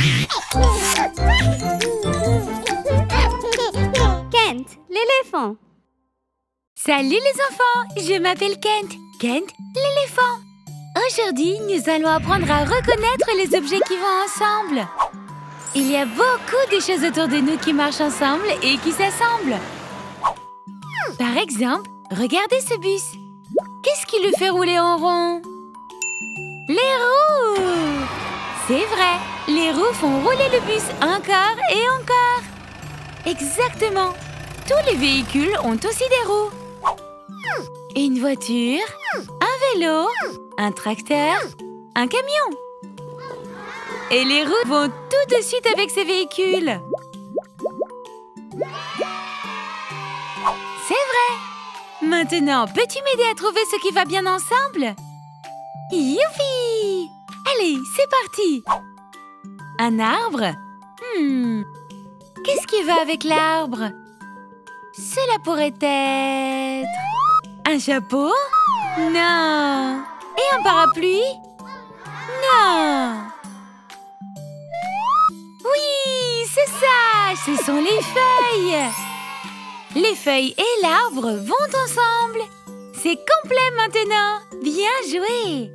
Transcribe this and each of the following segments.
Kent, l'éléphant. Salut les enfants, je m'appelle Kent. Kent, l'éléphant. Aujourd'hui, nous allons apprendre à reconnaître les objets qui vont ensemble. Il y a beaucoup de choses autour de nous qui marchent ensemble et qui s'assemblent. Par exemple, regardez ce bus. Qu'est-ce qui le fait rouler en rond? Les roues! C'est vrai, les roues font rouler le bus encore et encore. Exactement. Tous les véhicules ont aussi des roues. Une voiture, un vélo, un tracteur, un camion. Et les roues vont tout de suite avec ces véhicules. C'est vrai. Maintenant, peux-tu m'aider à trouver ce qui va bien ensemble? Youpi! Allez, c'est parti. Un arbre? Qu'est-ce qui va avec l'arbre? Cela pourrait être... un chapeau? Non. Et un parapluie? Non. Oui, c'est ça. Ce sont les feuilles. Les feuilles et l'arbre vont ensemble. C'est complet maintenant. Bien joué.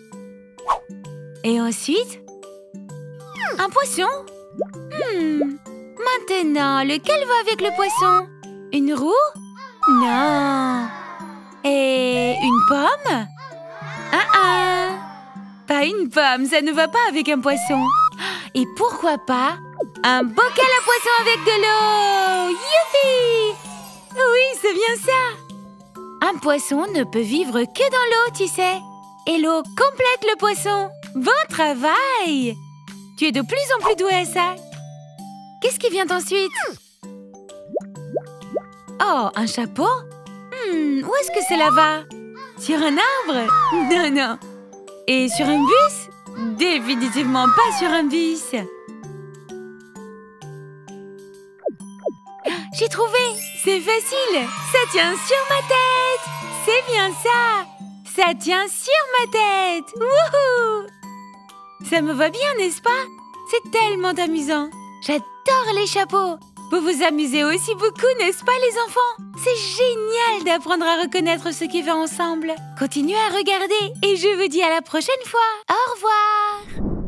Et ensuite, un poisson? Maintenant, lequel va avec le poisson? Une roue? Non. Et une pomme? Pas une pomme, ça ne va pas avec un poisson. Et pourquoi pas un bocal à poisson avec de l'eau? Youpi! Oui, c'est bien ça. Un poisson ne peut vivre que dans l'eau, tu sais. Et l'eau complète le poisson. Bon travail! Tu es de plus en plus doué à ça. Qu'est-ce qui vient ensuite? Oh, un chapeau? Où est-ce que cela va? Sur un arbre? Non, non. Et sur un bus? Définitivement pas sur un bus. J'ai trouvé! C'est facile! Ça tient sur ma tête! C'est bien ça! Ça tient sur ma tête! Wouhou! Ça me va bien, n'est-ce pas? C'est tellement amusant! J'adore les chapeaux! Vous vous amusez aussi beaucoup, n'est-ce pas, les enfants? C'est génial d'apprendre à reconnaître ce qui va ensemble. Continuez à regarder et je vous dis à la prochaine fois. Au revoir!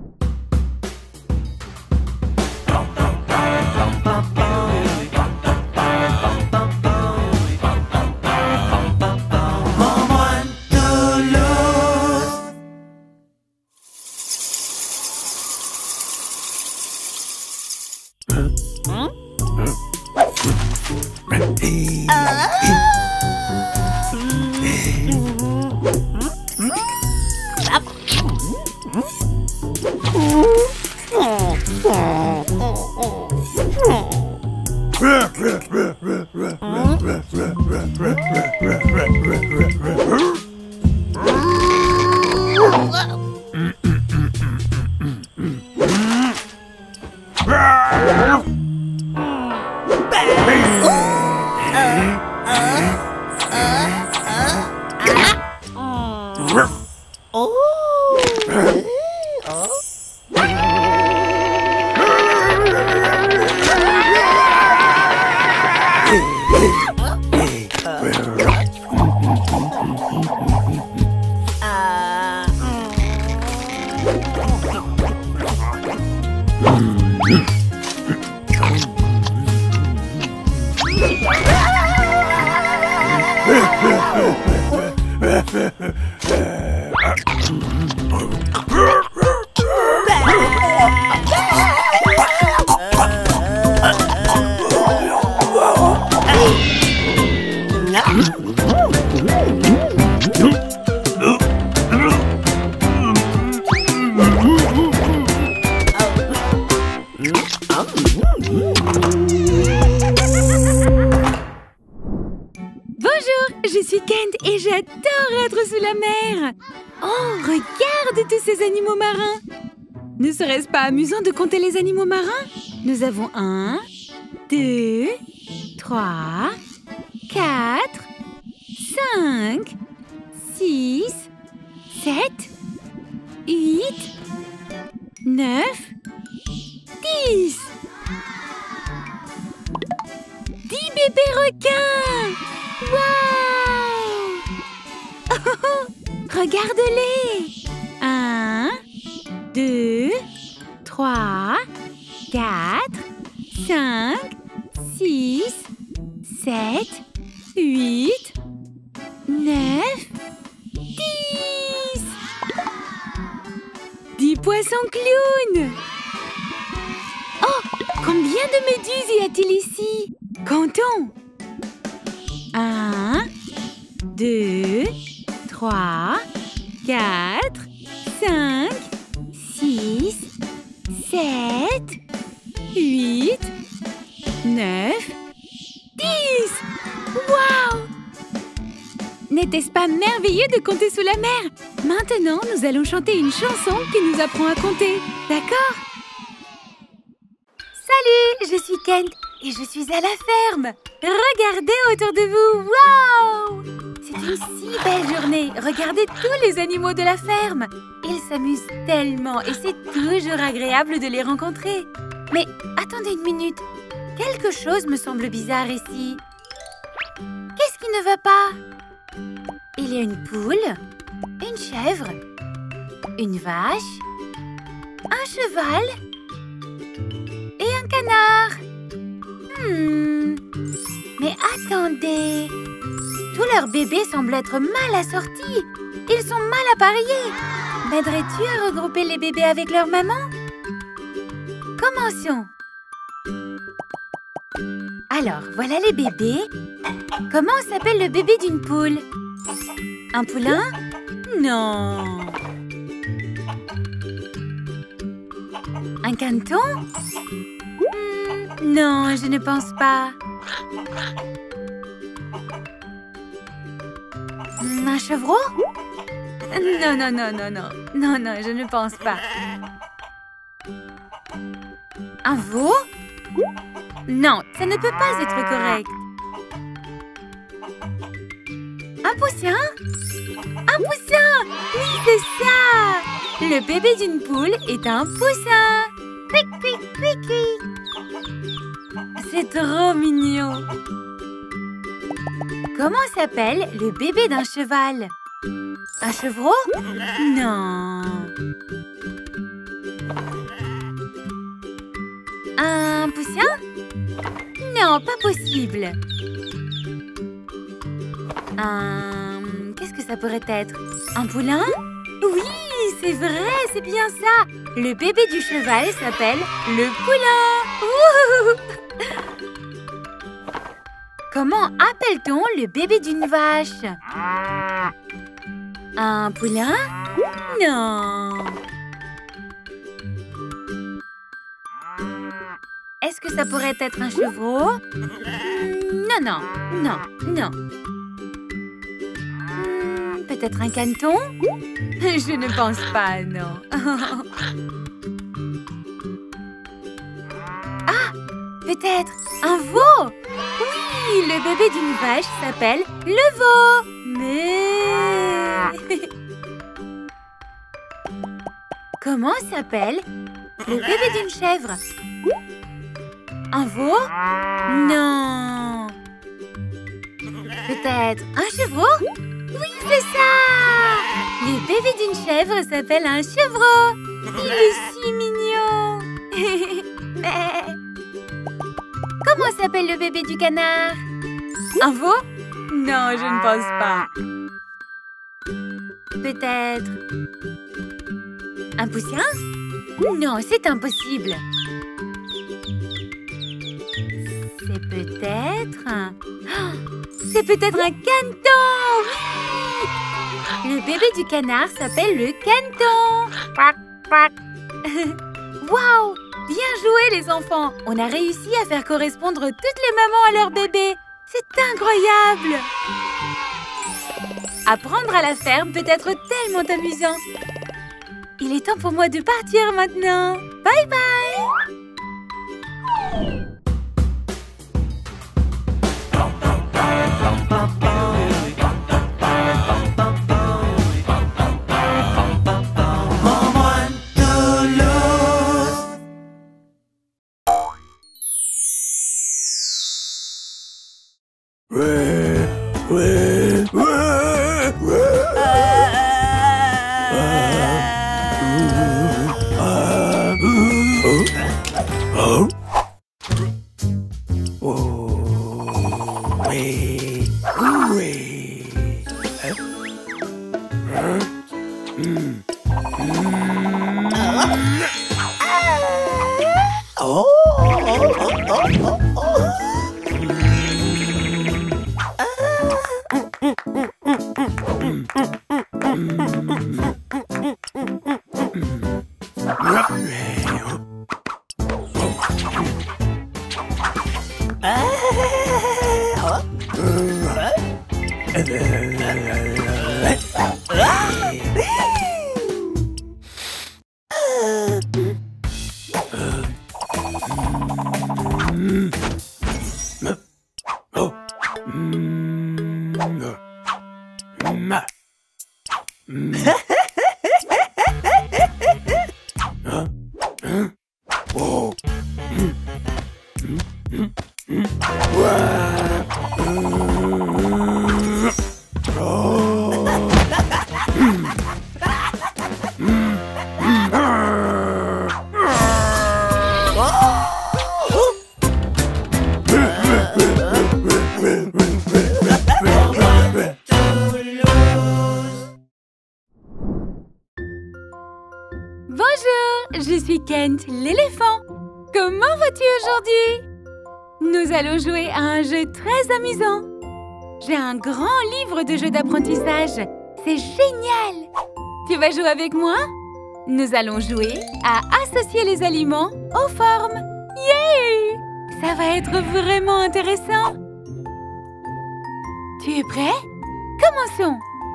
Je suis Kent et j'adore être sous la mer. Oh, regarde tous ces animaux marins. Ne serait-ce pas amusant de compter les animaux marins? Nous avons 1, 2, 3, 4, 5, 6, 7, 8, 9, 10. 10 bébés requins. Waouh! Regarde-les. 1, 2, 3, 4, 5, 6, 7, 8, 9, 10. 10 poissons clowns. Oh, combien de méduses y a-t-il ici? Comptons. 1, 2, 3, 4, 5, 6, 7, 8, 9, 10. Waouh! N'était-ce pas merveilleux de compter sous la mer? Maintenant, nous allons chanter une chanson qui nous apprend à compter. D'accord? Salut, je suis Kent et je suis à la ferme. Regardez autour de vous. Waouh! C'est une si belle journée. Regardez tous les animaux de la ferme. Ils s'amusent tellement et c'est toujours agréable de les rencontrer. Mais attendez une minute. Quelque chose me semble bizarre ici. Qu'est-ce qui ne va pas? Il y a une poule, une chèvre, une vache, un cheval et un canard. Mais attendez, tous leurs bébés semblent être mal assortis. Ils sont mal appareillés. M'aiderais-tu à regrouper les bébés avec leur maman? Commençons. Alors, voilà les bébés. Comment s'appelle le bébé d'une poule? Un poulain? Non. Un caneton? Non, je ne pense pas. Un chevreau? Non, non, non, non, non. Non, non, je ne pense pas. Un veau? Non, ça ne peut pas être correct. Un poussin? Un poussin! Oui, c'est ça! Le bébé d'une poule est un poussin. Quick, quick, quick, quick. C'est trop mignon. Comment s'appelle le bébé d'un cheval? Un chevreau? Non. Un poussin? Non, pas possible. Qu'est-ce que ça pourrait être? Un poulain? Oui, c'est vrai, c'est bien ça. Le bébé du cheval s'appelle le poulain. Comment appelle-t-on le bébé d'une vache? Un poulain? Non. Est-ce que ça pourrait être un chevreau? Non, non, non, non. Peut-être un caneton? Je ne pense pas, non. Ah, peut-être un veau? Oui, le bébé d'une vache s'appelle le veau. Mais... Comment s'appelle le bébé d'une chèvre? Un veau? Non. Peut-être un chevreau? Oui, c'est ça! Le bébé d'une chèvre s'appelle un chevreau. Il est si mignon. Mais... Comment s'appelle le bébé du canard? Un veau? Non, je ne pense pas. Peut-être... un poussin? Non, c'est impossible. C'est peut-être... c'est peut-être un caneton! Oui! Le bébé du canard s'appelle le caneton. Quack, quack. Waouh! Bien joué les enfants! On a réussi à faire correspondre toutes les mamans à leur bébé. C'est incroyable! Apprendre à la ferme peut être tellement amusant. Il est temps pour moi de partir maintenant. Bye bye! Bonjour, je suis Kent, l'éléphant. Comment vas-tu aujourd'hui? Nous allons jouer à un jeu très amusant. J'ai un grand livre de jeux d'apprentissage. C'est génial! Tu vas jouer avec moi? Nous allons jouer à associer les aliments aux formes. Yeah! Ça va être vraiment intéressant. Tu es prêt? Commençons!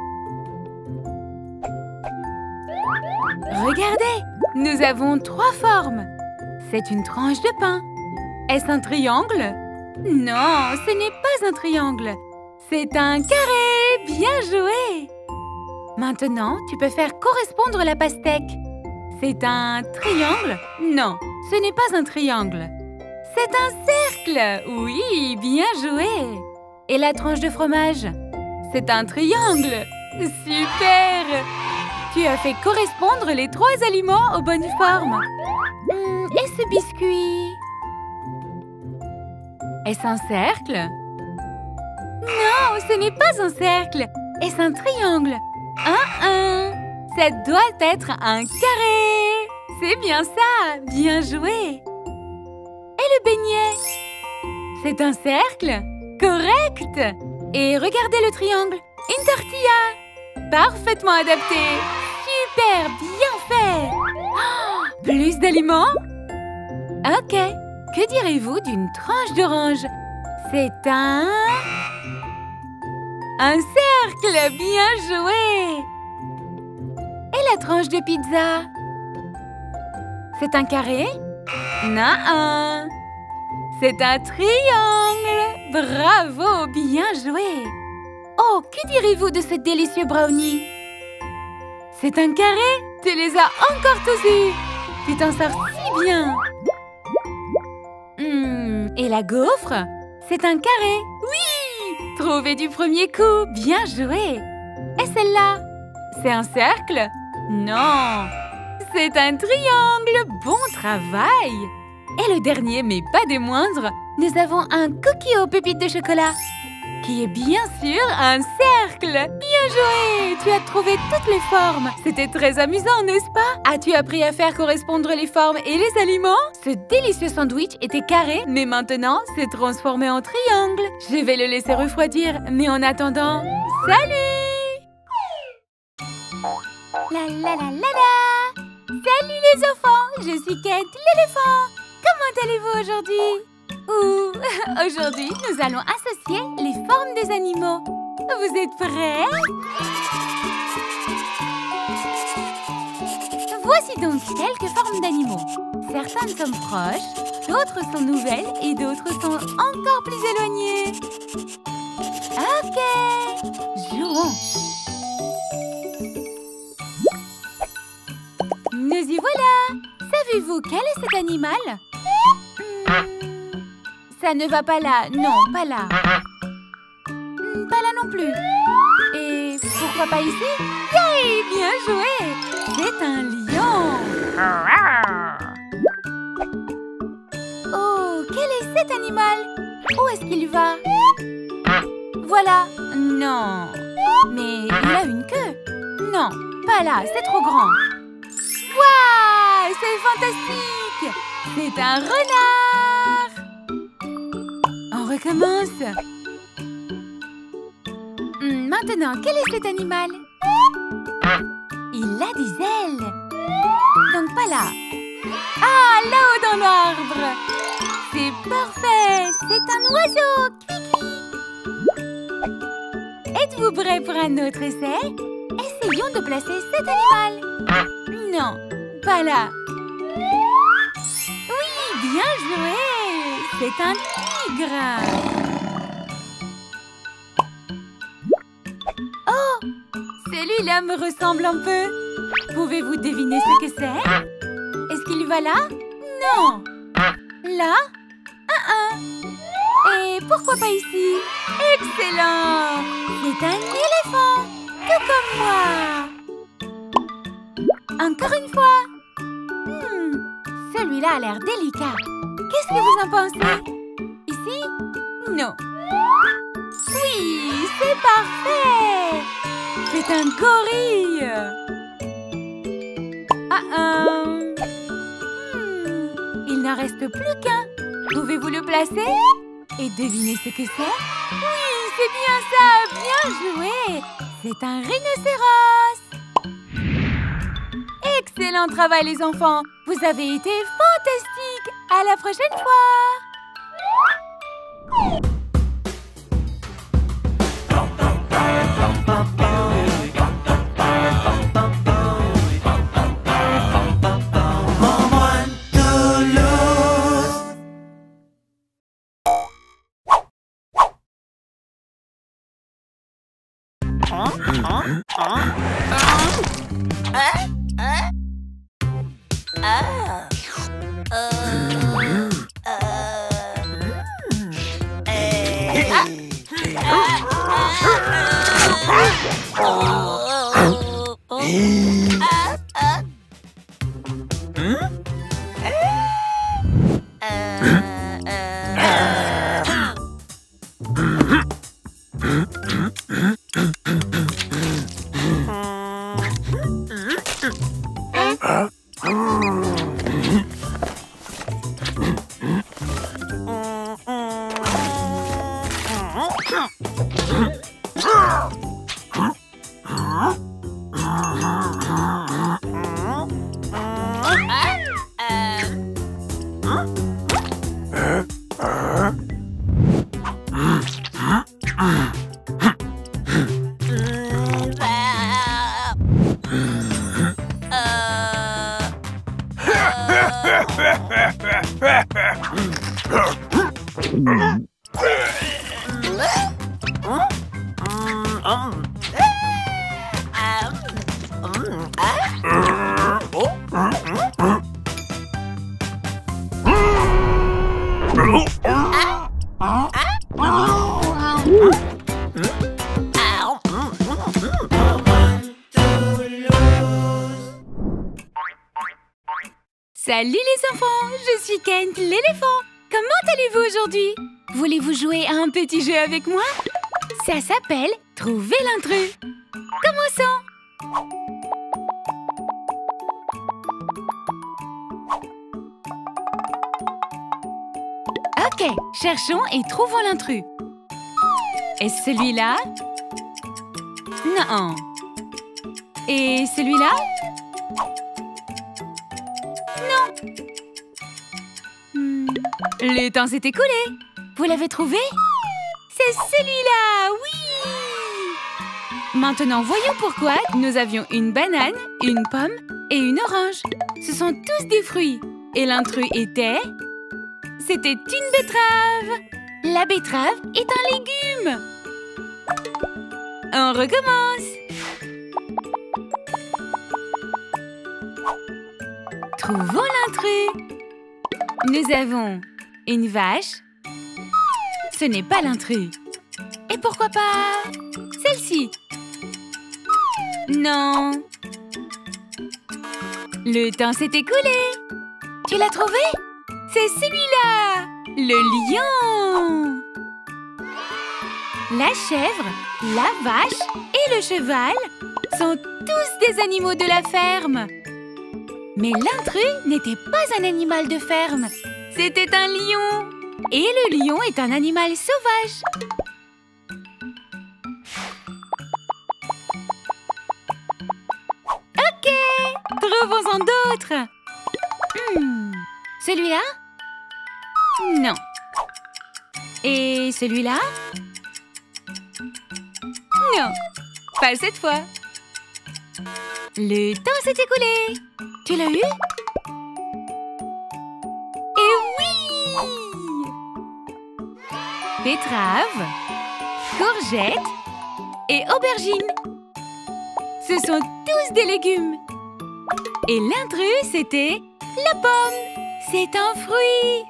Regardez, nous avons 3 formes. C'est une tranche de pain. Est-ce un triangle? Non, ce n'est pas un triangle. C'est un carré. Bien joué! Maintenant, tu peux faire correspondre la pastèque. C'est un triangle? Non, ce n'est pas un triangle. C'est un cercle. Oui, bien joué! Et la tranche de fromage? C'est un triangle. Super! Tu as fait correspondre les 3 aliments aux bonnes formes. Et ce biscuit? Est-ce un cercle? Non, ce n'est pas un cercle. Est-ce un triangle? Ça doit être un carré. C'est bien ça. Bien joué. Et le beignet? C'est un cercle? Correct. Et regardez le triangle. Une tortilla. Parfaitement adapté. Super, bien fait. Oh, plus d'aliments? Ok. Que direz-vous d'une tranche d'orange? C'est un cercle. Bien joué. Et la tranche de pizza? C'est un carré? Non. C'est un triangle. Bravo, bien joué. Oh, que direz-vous de ce délicieux brownie? C'est un carré? Tu les as encore tous eus. Tu t'en sors si bien. Et la gaufre? C'est un carré. Oui! Trouvé du premier coup. Bien joué. Et celle-là? C'est un cercle? Non. C'est un triangle. Bon travail. Et le dernier, mais pas des moindres, nous avons un cookie aux pépites de chocolat, qui est bien sûr un cercle. Bien joué! Tu as trouvé toutes les formes. C'était très amusant, n'est-ce pas? As-tu appris à faire correspondre les formes et les aliments? Ce délicieux sandwich était carré, mais maintenant, c'est transformé en triangle. Je vais le laisser refroidir, mais en attendant, salut! La la la la la! Salut les enfants! Je suis Kent, l'éléphant. Comment allez-vous aujourd'hui? Aujourd'hui, nous allons associer les formes des animaux. Vous êtes prêts? Voici donc quelques formes d'animaux. Certaines sont proches, d'autres sont nouvelles et d'autres sont encore plus éloignées. Ok, jouons. Nous y voilà. Savez-vous quel est cet animal? Ça ne va pas là. Non, pas là. Pas là non plus. Et pourquoi pas ici? Yay! Bien joué! C'est un lion! Oh, quel est cet animal? Où est-ce qu'il va? Voilà! Non! Mais il a une queue! Non, pas là, c'est trop grand! Waouh! C'est fantastique! C'est un renard! On recommence! Maintenant, quel est cet animal? Il a des ailes! Donc pas là! Ah, là-haut dans l'arbre! C'est parfait! C'est un oiseau! Êtes-vous prêts pour un autre essai? Essayons de placer cet animal! Non, pas là! Oui, bien joué! C'est un tigre! Oh! Celui-là me ressemble un peu! Pouvez-vous deviner ce que c'est? Est-ce qu'il va là? Non! Là? Et pourquoi pas ici? Excellent! C'est un éléphant! Tout comme moi! Encore une fois! Celui-là a l'air délicat. Qu'est-ce que vous en pensez? Ici? Non. Oui, c'est parfait! C'est un gorille! Il n'en reste plus qu'un. Pouvez-vous le placer? Et devinez ce que c'est? Oui, c'est bien ça! Bien joué! C'est un rhinocéros! Excellent travail, les enfants! Vous avez été fantastiques! À la prochaine fois! Salut les enfants, je suis Kent, l'éléphant. Comment allez-vous aujourd'hui? Voulez-vous jouer à un petit jeu avec moi? Ça s'appelle Trouver l'intrus. Commençons! Ok, cherchons et trouvons l'intrus. Est-ce celui-là? Non. Et celui-là? Le temps s'est écoulé. Vous l'avez trouvé? C'est celui-là, oui! Maintenant, voyons pourquoi nous avions une banane, une pomme et une orange. Ce sont tous des fruits. Et l'intrus était... C'était une betterave. La betterave est un légume. On recommence. Trouvons l'intrus. Nous avons une vache. Ce n'est pas l'intrus. Et pourquoi pas celle-ci? Non. Le temps s'est écoulé. Tu l'as trouvé? C'est celui-là! Le lion! La chèvre, la vache et le cheval sont tous des animaux de la ferme. Mais l'intrus n'était pas un animal de ferme. C'était un lion. Et le lion est un animal sauvage. Ok, trouvons-en d'autres. Celui-là? Non. Et celui-là? Non, pas cette fois. Le temps s'est écoulé. Tu l'as eu? Et oui! Betterave, courgettes et aubergines. Ce sont tous des légumes. Et l'intrus, c'était la pomme. C'est un fruit.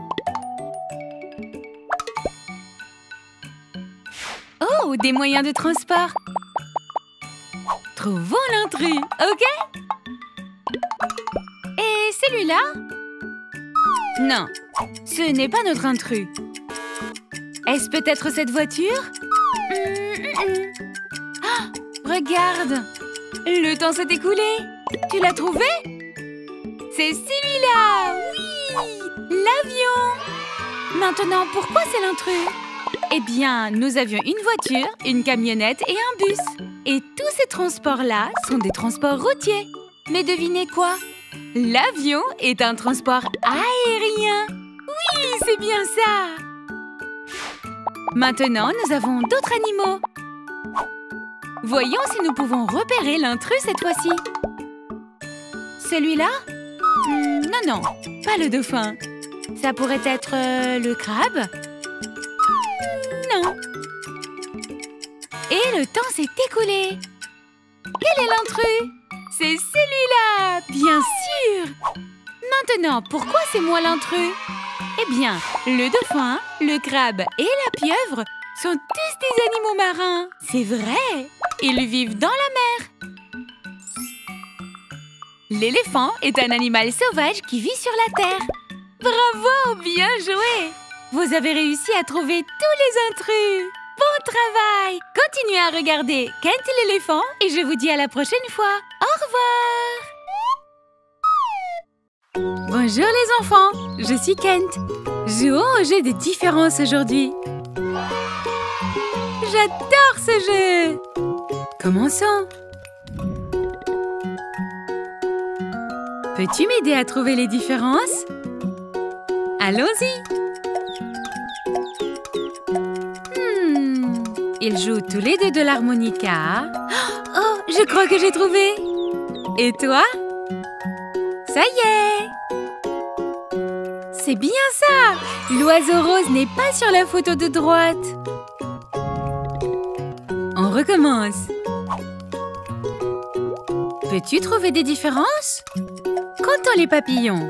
Oh, des moyens de transport. Trouvons l'intrus, ok? Et celui-là? Non, ce n'est pas notre intrus. Est-ce peut-être cette voiture? Ah, regarde! Le temps s'est écoulé. Tu l'as trouvé? C'est celui-là! Oui! L'avion! Maintenant, pourquoi c'est l'intrus? Eh bien, nous avions une voiture, une camionnette et un bus. Et tous ces transports-là sont des transports routiers. Mais devinez quoi? L'avion est un transport aérien. Oui, c'est bien ça! Maintenant, nous avons d'autres animaux. Voyons si nous pouvons repérer l'intrus cette fois-ci. Celui-là? Non, pas le dauphin. Ça pourrait être le crabe? Non. Et le temps s'est écoulé. Quel est l'intrus? C'est celui-là, bien sûr. Maintenant, pourquoi c'est moi l'intrus? Eh bien, le dauphin, le crabe et la pieuvre sont tous des animaux marins. C'est vrai. Ils vivent dans la mer. L'éléphant est un animal sauvage qui vit sur la terre. Bravo, bien joué! Vous avez réussi à trouver tous les intrus. Bon travail! Continuez à regarder Kent l'éléphant et je vous dis à la prochaine fois. Au revoir! Bonjour les enfants, je suis Kent. Jouons au jeu des différences aujourd'hui. J'adore ce jeu! Commençons! Peux-tu m'aider à trouver les différences? Allons-y! Ils jouent tous les deux de l'harmonica. Oh, je crois que j'ai trouvé! Et toi? Ça y est! C'est bien ça! L'oiseau rose n'est pas sur la photo de droite. On recommence. Peux-tu trouver des différences? Comptons les papillons.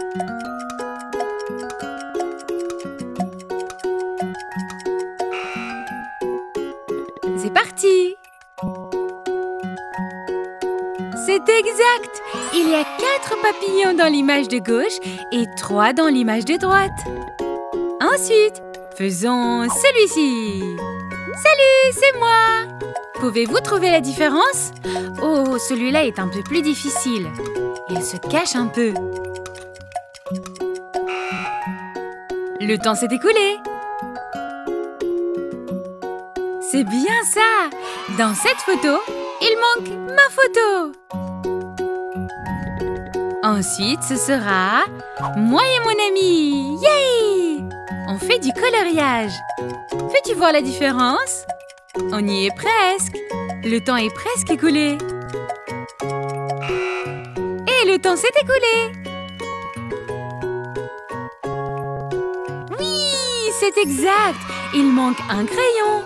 C'est parti! C'est exact! Il y a 4 papillons dans l'image de gauche et 3 dans l'image de droite. Ensuite, faisons celui-ci. Salut, c'est moi! Pouvez-vous trouver la différence? Oh, celui-là est un peu plus difficile. Il se cache un peu. Le temps s'est écoulé. C'est bien ça! Dans cette photo, il manque ma photo. Ensuite, ce sera moi et mon ami. Yay! On fait du coloriage. Fais-tu voir la différence? On y est presque. Le temps est presque écoulé. Et le temps s'est écoulé. Oui, c'est exact. Il manque un crayon.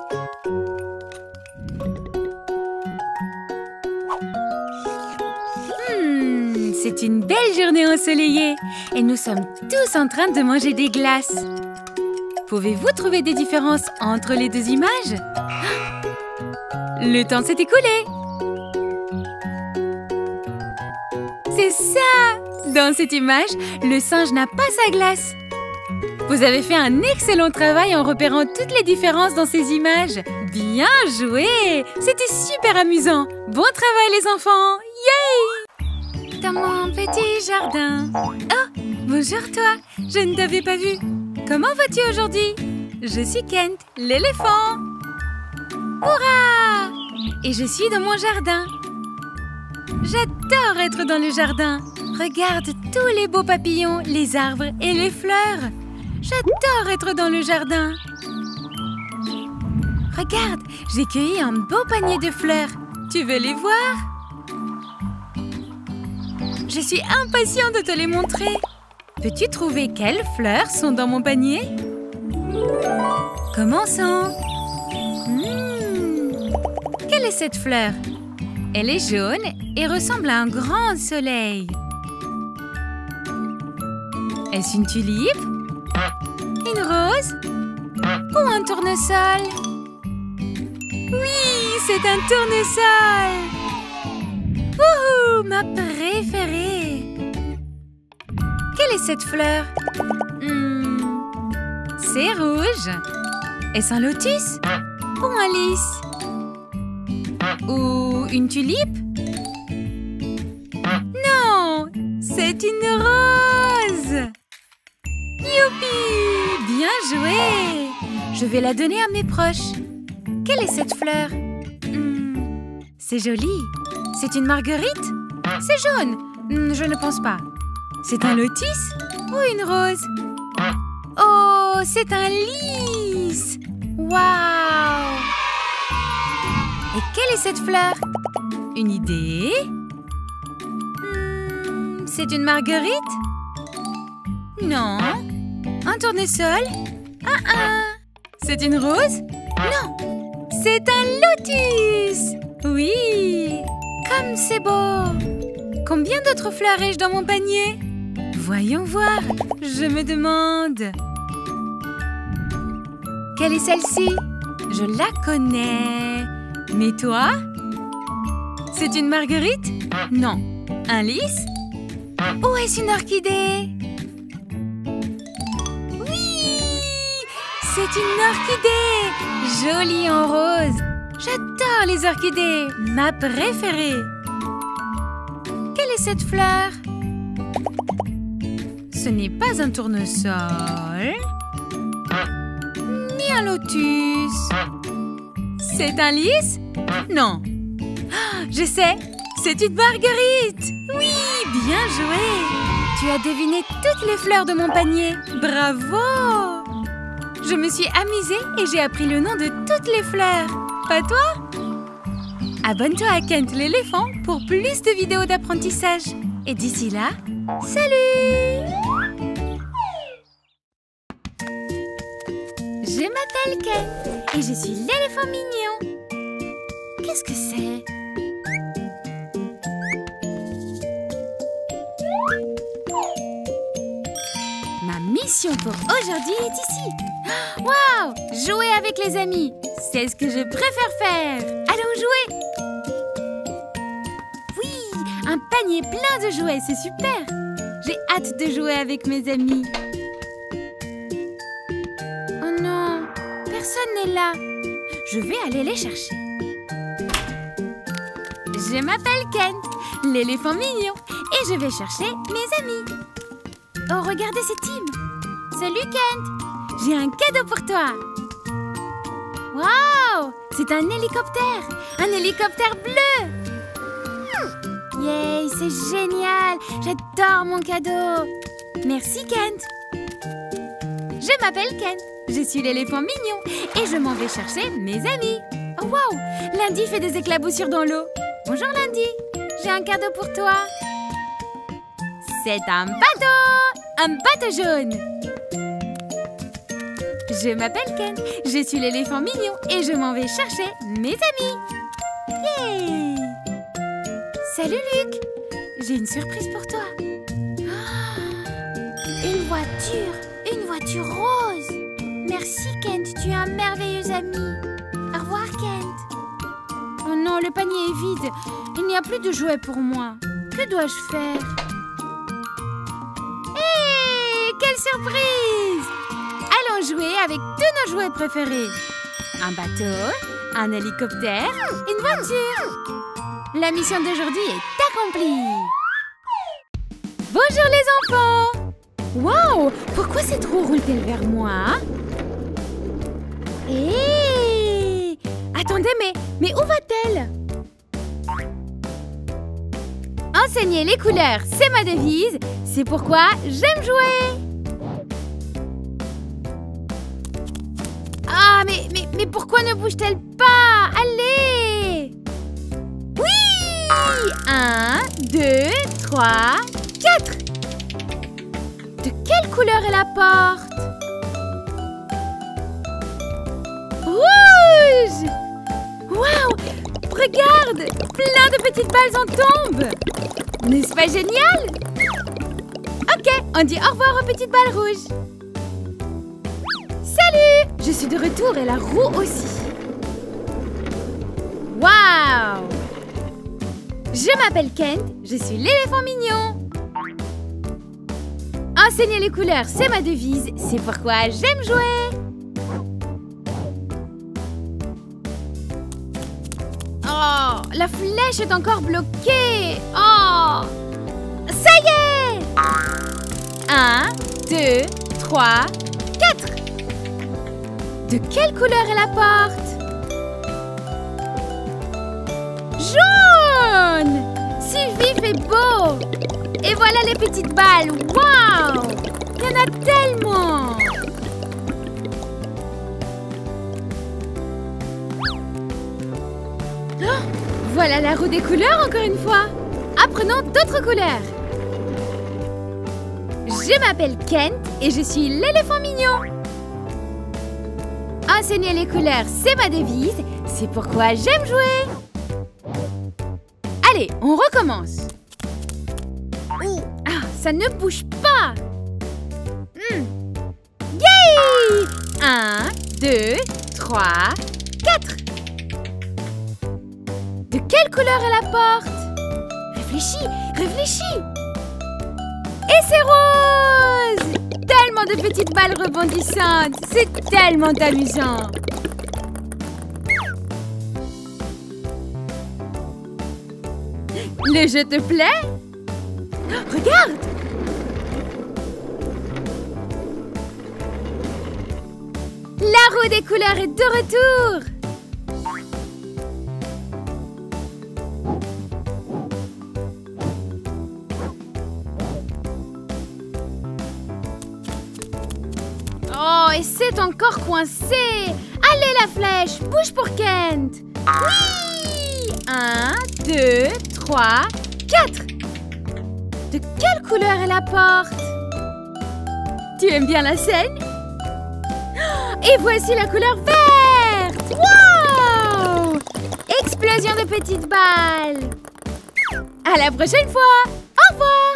C'est une belle journée ensoleillée et nous sommes tous en train de manger des glaces. Pouvez-vous trouver des différences entre les deux images? Le temps s'est écoulé. C'est ça! Dans cette image, le singe n'a pas sa glace. Vous avez fait un excellent travail en repérant toutes les différences dans ces images. Bien joué! C'était super amusant. Bon travail les enfants! Yay! Dans mon petit jardin. Oh, bonjour toi! Je ne t'avais pas vu. Comment vas-tu aujourd'hui? Je suis Kent, l'éléphant. Hurrah! Et je suis dans mon jardin. J'adore être dans le jardin. Regarde tous les beaux papillons, les arbres et les fleurs. J'adore être dans le jardin. Regarde, j'ai cueilli un beau panier de fleurs. Tu veux les voir? Je suis impatiente de te les montrer. Peux-tu trouver quelles fleurs sont dans mon panier? Commençons. Quelle est cette fleur? Elle est jaune et ressemble à un grand soleil. Est-ce une tulipe? Une rose? Ou un tournesol? Oui, c'est un tournesol! Wouhou, ma préférée! Quelle est cette fleur? C'est rouge. Est-ce un lotus? Ou un lys? Ou une tulipe? Non, c'est une rose! Youpi! Bien joué! Je vais la donner à mes proches. Quelle est cette fleur? C'est joli. C'est une marguerite? C'est jaune. Je ne pense pas. C'est un lotus ou une rose? Oh, c'est un lys! Waouh! Et quelle est cette fleur? Une idée? C'est une marguerite? Non. Un tournesol? C'est une rose? Non. C'est un lotus! Oui! Comme c'est beau! Combien d'autres fleurs ai-je dans mon panier? Voyons voir. Je me demande. Quelle est celle-ci? Je la connais. Mais toi? C'est une marguerite? Non. Un lys? Ou est-ce une orchidée? Oui! C'est une orchidée! Jolie en rose. J'adore les orchidées. Ma préférée. Quelle est cette fleur? Ce n'est pas un tournesol. Ni un lotus. C'est un lys? Non. Je sais, c'est une marguerite. Oui, bien joué. Tu as deviné toutes les fleurs de mon panier. Bravo! Je me suis amusée et j'ai appris le nom de toutes les fleurs. Pas toi? Abonne-toi à Kent l'éléphant pour plus de vidéos d'apprentissage. Et d'ici là, salut! Je m'appelle Kent et je suis l'éléphant mignon. Qu'est-ce que c'est? Ma mission pour aujourd'hui est ici. Waouh! Jouer avec les amis, c'est ce que je préfère faire. Allons jouer! Oui, un panier plein de jouets, c'est super. J'ai hâte de jouer avec mes amis. Oh non, personne n'est là. Je vais aller les chercher. Je m'appelle Kent, l'éléphant mignon, et je vais chercher mes amis. Oh, regardez, c'est Tim. Salut Kent, j'ai un cadeau pour toi. Waouh, c'est un hélicoptère bleu. Yay, c'est génial, j'adore mon cadeau. Merci Kent. Je m'appelle Kent, je suis l'éléphant mignon et je m'en vais chercher mes amis. Oh waouh, Lundi fait des éclaboussures dans l'eau. Bonjour Lundi, j'ai un cadeau pour toi. C'est un bateau jaune. Je m'appelle Ken, je suis l'éléphant mignon et je m'en vais chercher mes amis. Yeah! Salut Luc, j'ai une surprise pour toi. Une voiture rose. Merci, Kent. Tu es un merveilleux ami. Au revoir, Kent. Oh non, le panier est vide. Il n'y a plus de jouets pour moi. Que dois-je faire? Hé, quelle surprise! Allons jouer avec tous nos jouets préférés. Un bateau, un hélicoptère, une voiture. La mission d'aujourd'hui est accomplie. Bonjour les enfants! Waouh! Pourquoi cette roue roule-t-elle vers moi? Hé! Attendez, mais où va-t-elle? Enseigner les couleurs, c'est ma devise. C'est pourquoi j'aime jouer. Ah, mais pourquoi ne bouge-t-elle pas? Allez! Oui! 1, 2, 3, 4. De quelle couleur est la porte? Rouge! Waouh! Regarde! Plein de petites balles en tombent! N'est-ce pas génial? Ok, on dit au revoir aux petites balles rouges. Salut! Je suis de retour et la roue aussi. Waouh! Je m'appelle Kent, je suis l'éléphant mignon. Enseigner les couleurs, c'est ma devise, c'est pourquoi j'aime jouer. Oh, la flèche est encore bloquée. Oh, ça y est! 1, 2, 3, 4. De quelle couleur est la porte? Jaune! Si vif et beau! Et voilà les petites balles. Waouh! Il y en a tellement! Oh, voilà la roue des couleurs encore une fois. Apprenons d'autres couleurs. Je m'appelle Kent et je suis l'éléphant mignon. Enseigner les couleurs, c'est ma devise. C'est pourquoi j'aime jouer. Allez, on recommence. Ah, ça ne bouge pas. Yay! 1, 2, 3, 4. De quelle couleur est la porte? Réfléchis, réfléchis. Et c'est rose! Tellement de petites balles rebondissantes. C'est tellement amusant. Le jeu te plaît? Oh, regarde! La roue des couleurs est de retour! Oh, et c'est encore coincé! Allez, la flèche! Bouge pour Kent! Oui! 1, 2, 3, 4. De quelle couleur est la porte? Tu aimes bien la scène? Et voici la couleur verte! Wow! Explosion de petites balles! À la prochaine fois! Au revoir!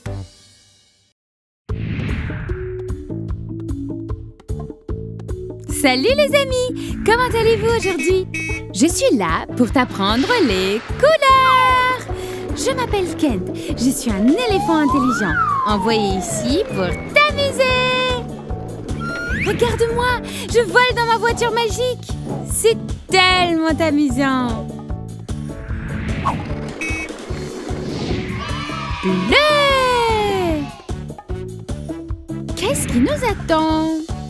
Salut les amis! Comment allez-vous aujourd'hui? Je suis là pour t'apprendre les couleurs! Je m'appelle Kent, je suis un éléphant intelligent, envoyé ici pour t'amuser! Regarde-moi, je vole dans ma voiture magique! C'est tellement amusant! Bleu! Qu'est-ce qui nous attend?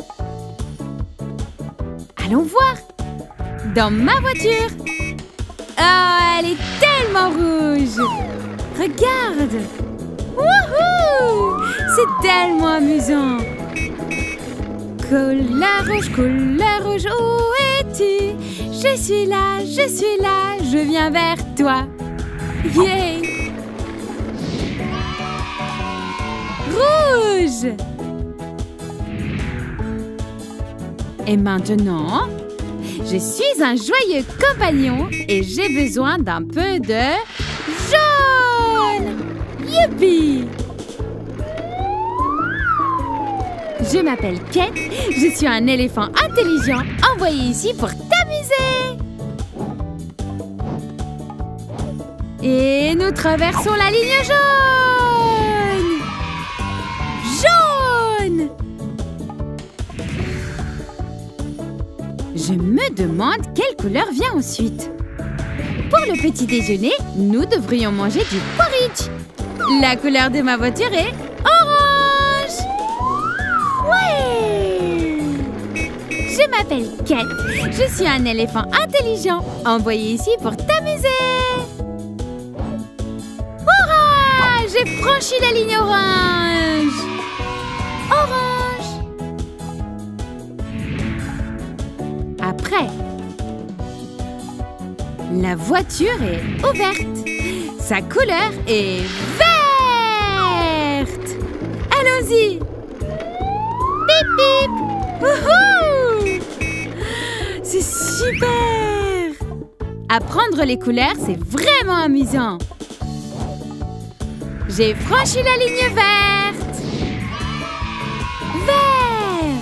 Allons voir! Dans ma voiture! Oh, elle est tellement rouge! Regarde! Wouhou! C'est tellement amusant! Couleur rouge, où es-tu? Je suis là, je viens vers toi! Yeah! Rouge! Et maintenant, je suis un joyeux compagnon et j'ai besoin d'un peu de jaune. Youpi! Je m'appelle Kent, je suis un éléphant intelligent envoyé ici pour t'amuser. Et nous traversons la ligne jaune. Jaune! Je me demande quelle couleur vient ensuite. Pour le petit déjeuner, nous devrions manger du porridge. La couleur de ma voiture est orange. Ouais! Je m'appelle Kent. Je suis un éléphant intelligent envoyé ici pour t'amuser. Hurrah! J'ai franchi la ligne orange. Orange. Après, la voiture est ouverte. Sa couleur est verte. Allons-y. Bip bip. Wouhou! C'est super. Apprendre les couleurs, c'est vraiment amusant. J'ai franchi la ligne verte. Vert.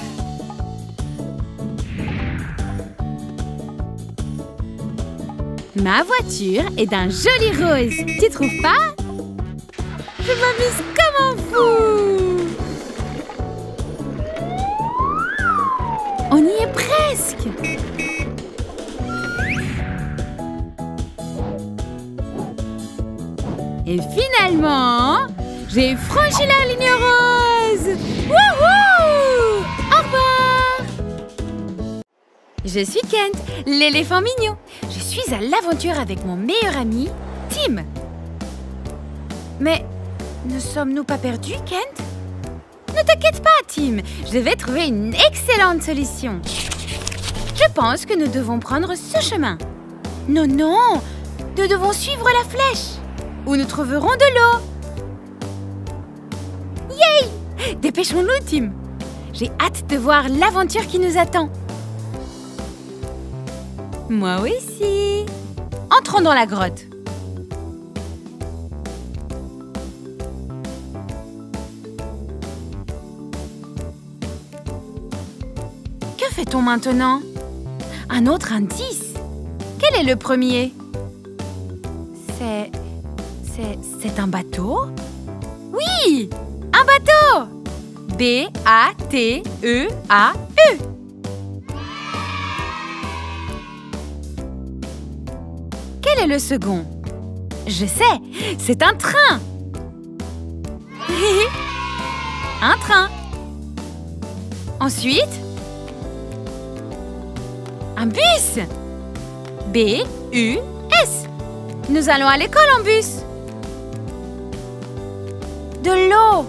Ma voiture est d'un joli rose. Tu trouves pas? Je m'amuse comme un fou. On y est presque. Et finalement, j'ai franchi la ligne rose. Wouhou! Au revoir. Je suis Kent, l'éléphant mignon. Je suis à l'aventure avec mon meilleur ami, Tim. Mais ne sommes-nous pas perdus, Kent? Ne t'inquiète pas, Tim. Je vais trouver une excellente solution. Je pense que nous devons prendre ce chemin. Non, non. Nous devons suivre la flèche, où nous trouverons de l'eau. Yay! Dépêchons-nous, Tim. J'ai hâte de voir l'aventure qui nous attend. Moi aussi. Entrons dans la grotte. Que fait-on maintenant? Un autre indice? Quel est le premier? C'est un bateau? Oui! Un bateau! B-A-T-E-A-E. Quel est le second? Je sais, c'est un train. Un train. Ensuite, un bus. B-U-S. Nous allons à l'école en bus. De l'eau.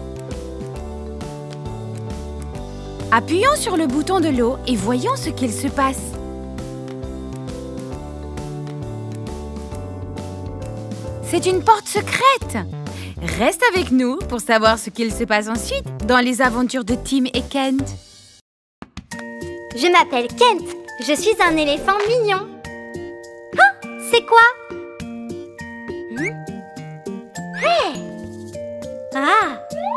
Appuyons sur le bouton de l'eau et voyons ce qu'il se passe. C'est une porte secrète. Reste avec nous pour savoir ce qu'il se passe ensuite dans les aventures de Tim et Kent. Je m'appelle Kent. Je suis un éléphant mignon. Ah, c'est quoi? Hey! Ah!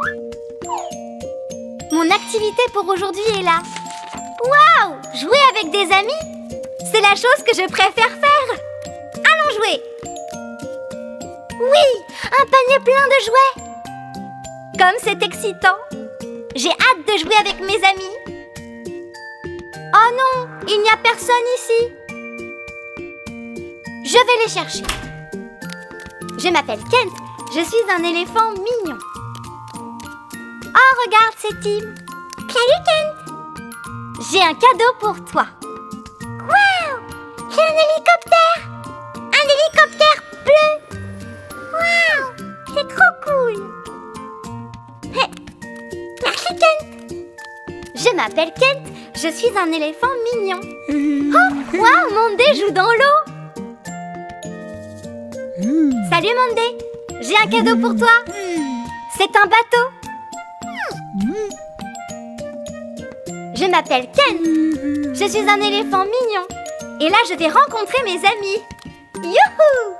Mon activité pour aujourd'hui est là. Waouh! Jouer avec des amis? C'est la chose que je préfère faire. Allons jouer! Oui! Un panier plein de jouets! Comme c'est excitant! J'ai hâte de jouer avec mes amis. Oh non! Il n'y a personne ici! Je vais les chercher. Je m'appelle Kent. Je suis un éléphant mignon. Oh, regarde, c'est Tim. Salut, Kent. J'ai un cadeau pour toi. Waouh! C'est un hélicoptère! Un hélicoptère bleu! Waouh! C'est trop cool! Hey. Merci, Kent. Je m'appelle Kent. Je suis un éléphant mignon. Oh, waouh! Monday joue dans l'eau. Salut, Monday. J'ai un cadeau pour toi. C'est un bateau. Je m'appelle Ken. Je suis un éléphant mignon. Et là, je vais rencontrer mes amis. Youhou!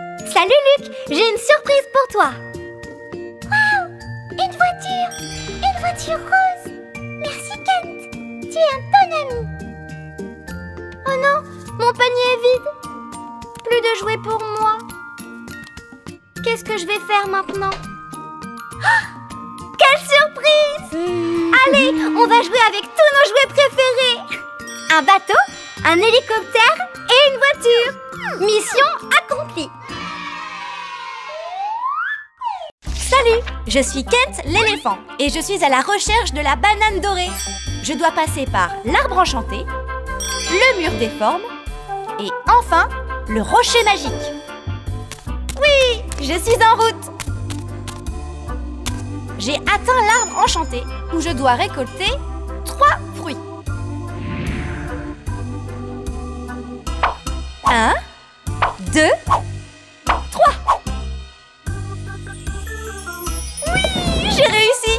Salut, Luc. J'ai une surprise pour toi. Waouh! Une voiture! voiture rose. Merci Kent. Tu es un bon ami. Oh non, mon panier est vide. Plus de jouets pour moi. Qu'est-ce que je vais faire maintenant? Oh, quelle surprise! Allez, on va jouer avec tous nos jouets préférés. Un bateau, un hélicoptère et une voiture. Mission accomplie. Salut, je suis Kent l'éléphant et je suis à la recherche de la banane dorée. Je dois passer par l'arbre enchanté, le mur des formes et enfin le rocher magique. Oui, je suis en route. J'ai atteint l'arbre enchanté où je dois récolter 3 fruits. 1, 2, 3. Oui, j'ai réussi.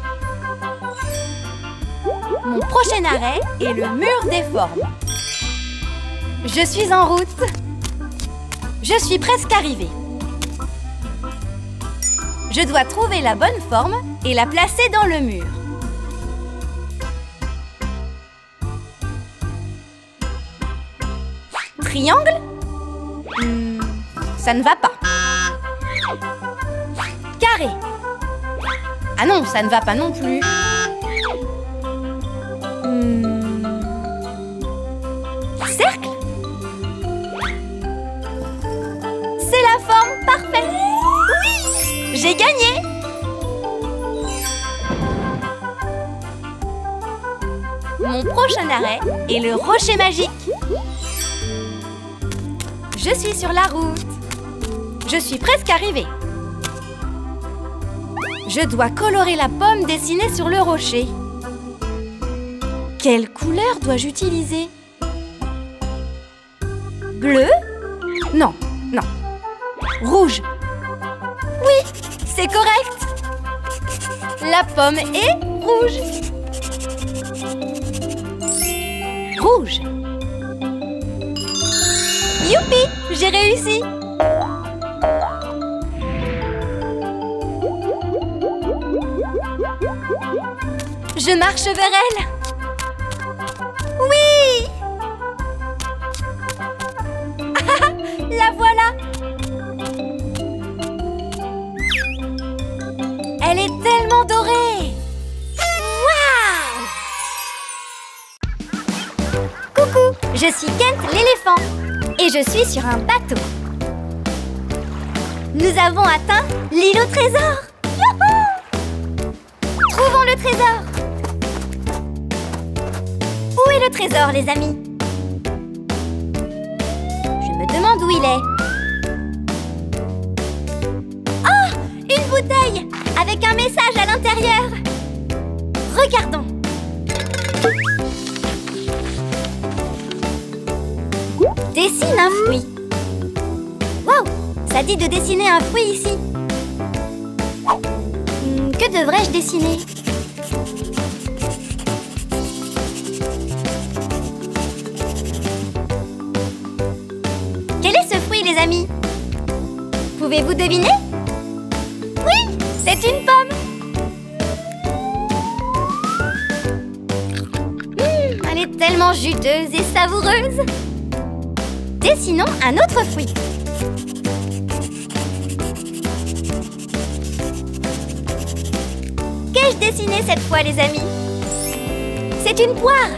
Mon prochain arrêt est le mur des formes. Je suis en route. Je suis presque arrivée. Je dois trouver la bonne forme et la placer dans le mur. Triangle? Ça ne va pas. Carré? Ah non, ça ne va pas non plus. Cercle? C'est la forme parfaite. Oui, j'ai gagné. Mon prochain arrêt est le rocher magique. Je suis sur la route. Je suis presque arrivée. Je dois colorer la pomme dessinée sur le rocher. Quelle couleur dois-je utiliser? Bleu? Non, non. Rouge. Oui, c'est correct. La pomme est rouge. Rouge. Youpi, j'ai réussi. Je marche vers elle. Oui. La voilà. Elle est tellement dorée. Waouh! Coucou, je suis Kent l'éléphant et je suis sur un bateau. Nous avons atteint l'île au trésor. Youhou! Trouvons le trésor. Où est le trésor, les amis? Je me demande où il est. Oh! Une bouteille avec un message à l'intérieur. Regardons. Dessine un fruit. Waouh! Ça dit de dessiner un fruit ici. Que devrais-je dessiner? Quel est ce fruit, les amis? Pouvez-vous deviner? Oui, c'est une pomme. Elle est tellement juteuse et savoureuse. Dessinons un autre fruit. Qu'ai-je dessiné cette fois, les amis? C'est une poire.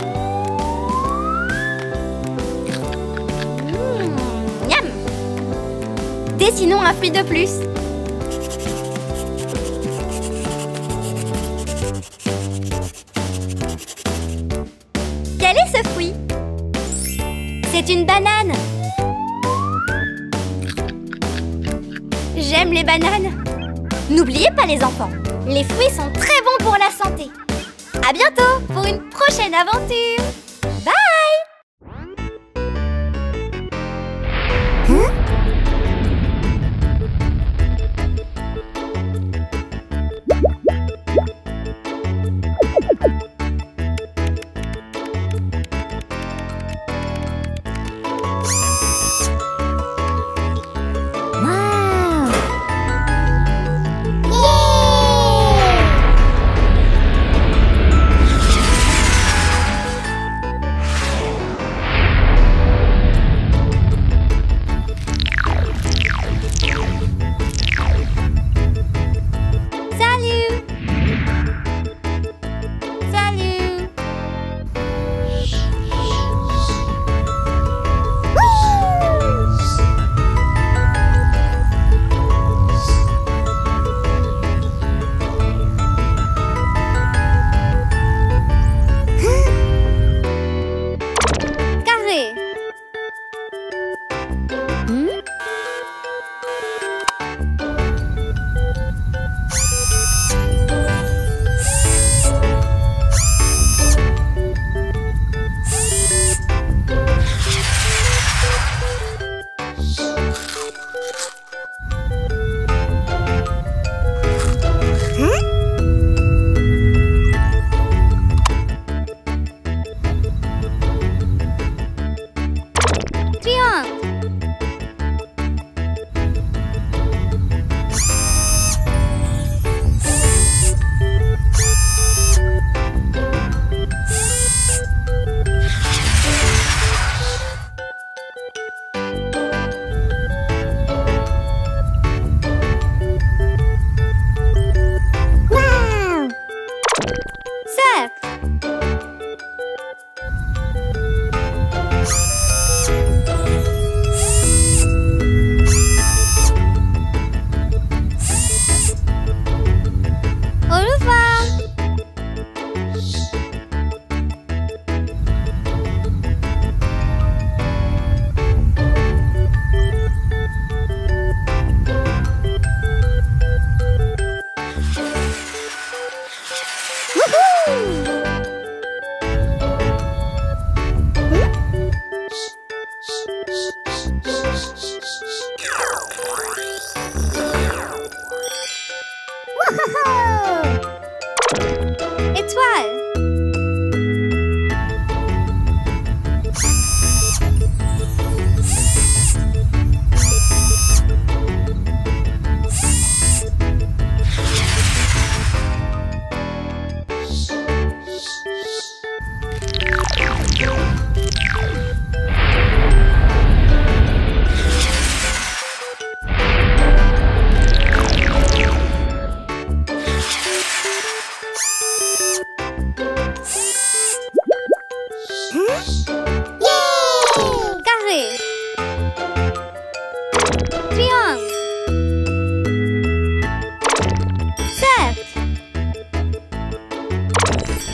Miam. Dessinons un fruit de plus. Quel est ce fruit? C'est une banane. J'aime les bananes. N'oubliez pas, les enfants, les fruits sont très bons pour la santé. À bientôt pour une prochaine aventure. Bye!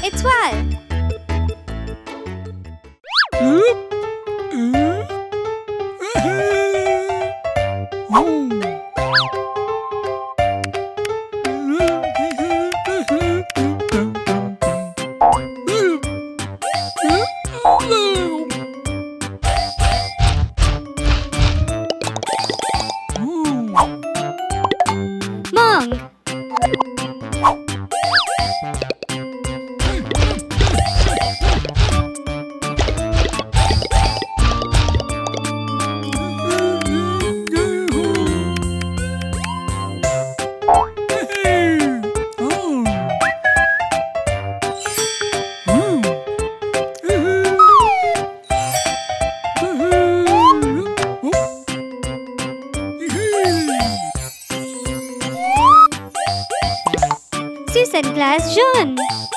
Étoile. Mangue. Sucette glace jaune.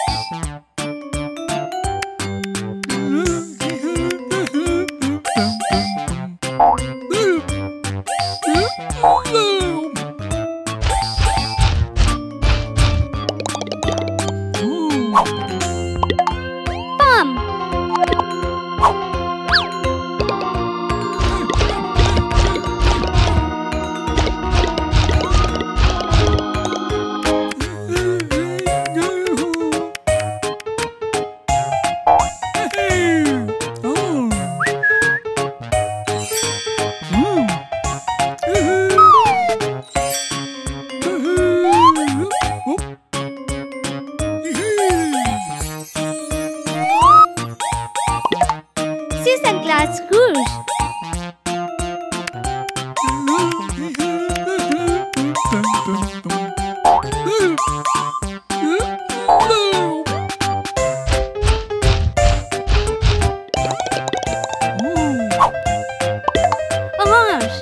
Pomme. Sucette glace rouge. Orange.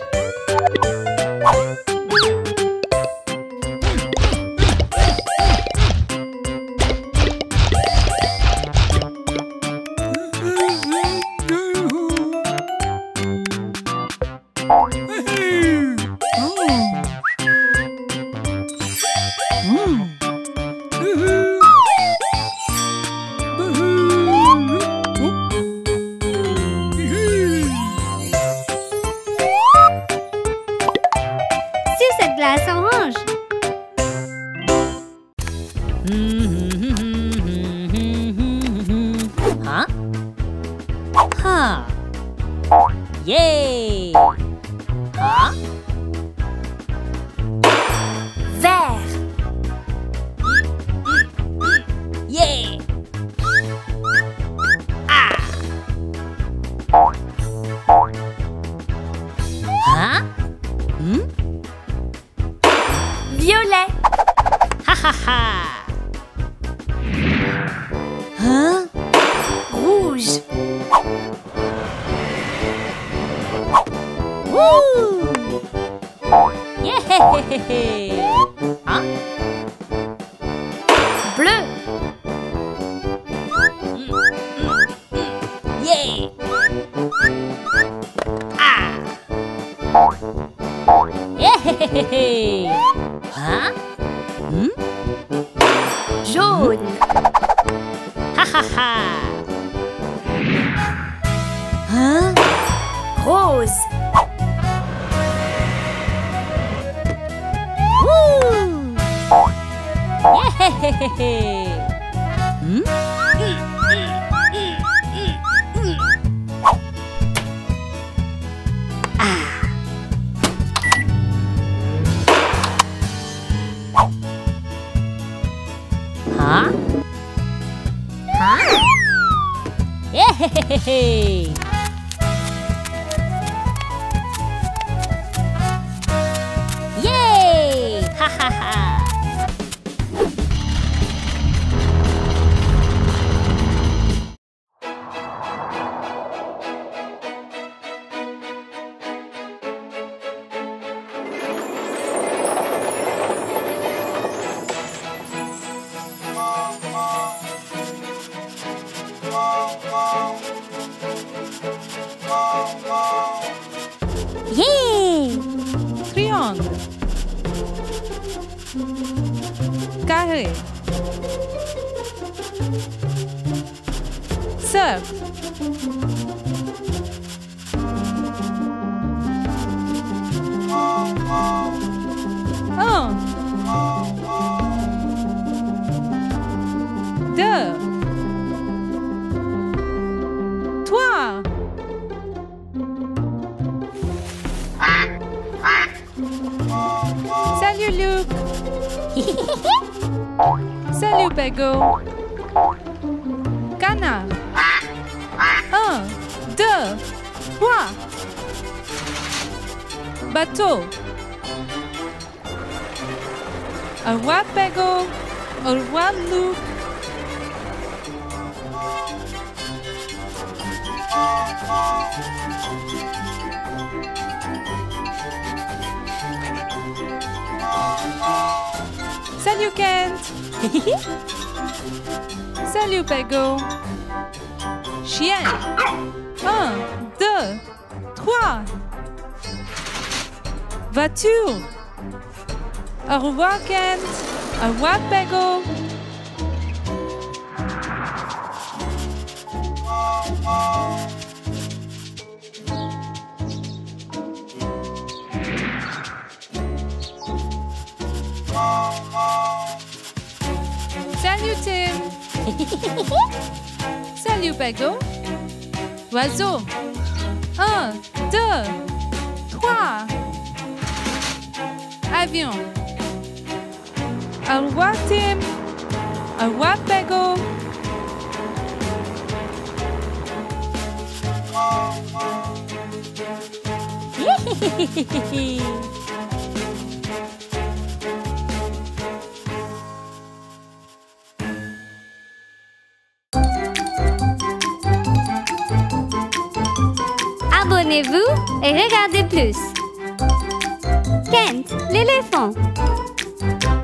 Sucette glace orange. Huh? Huh. Yay! Huh? Vert. Yeah! Ah! Huh? Hmm? Violet. Ha ha ha. Hein? Rouge. Wouh! Yeah! Hein? Bleu. Yeah! Ah! Yeah! Hein? Hmm? Jaune. Ha ha ha. Hein? Rose. Wouh! Yeah! Hmm? Huh? Huh? Yay! Yay! Ha ha ha! Yeah! Triangle. Carré. fleur. 1, 2, 3. Salut Luke. Salut Pego. Canard. 1, 2, 3. Bateau. Au revoir Pego. Au revoir Luke. Salut Kent. Salut Pego. Chien. 1, 2, 3. Voiture. Au revoir Kent. Au revoir Pego. Salut Tim. Salut Pego. Oiseau. 1, 2, 3. Avion. Au revoir Tim. Au revoir Pego. Abonnez-vous et regardez plus. Kent, l'éléphant.